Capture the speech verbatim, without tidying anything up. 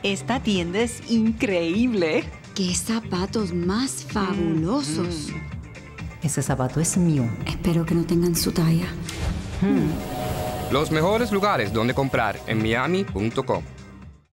Esta tienda es increíble. ¡Qué zapatos más fabulosos! Mm. Ese zapato es mío. Espero que no tengan su talla. Los mejores lugares donde comprar en miami punto com.